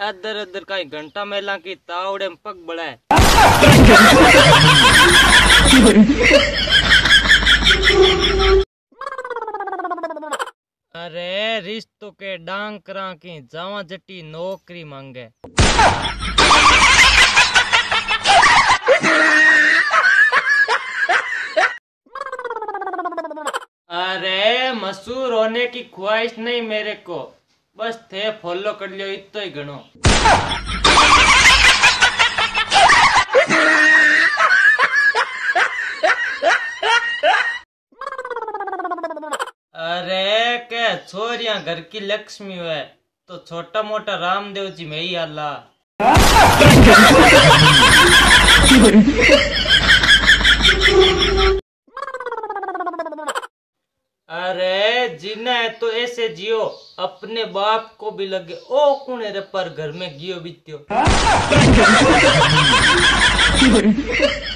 Other other का घंटा मेला की तावड़े में पग बड़ा है। अरे रिश्तों के डांकरा की जावा जटी नौकरी मांगे। अरे मशहूर होने की ख्वाहिश नहीं मेरे को, बस थे फॉलो कर लियो इतो ही घणो। अरे क्या छोरियां घर की लक्ष्मी है तो छोटा मोटा रामदेव जी में ही आला। अरे जीना है तो ऐसे जियो अपने बाप को भी लगे ओ कुने रे पर घर में गियो बीत्यो।